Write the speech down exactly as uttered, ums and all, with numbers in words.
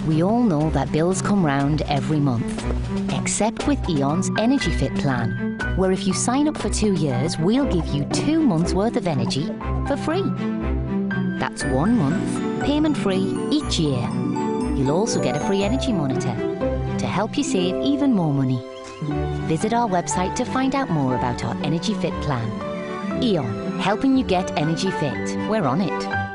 We all know that bills come round every month, except with E.ON's Energy Fit plan, where if you sign up for two years, we'll give you two months' worth of energy for free. That's one month, payment-free each year. You'll also get a free energy monitor to help you save even more money. Visit our website to find out more about our Energy Fit plan. E.ON, helping you get energy fit. We're on it.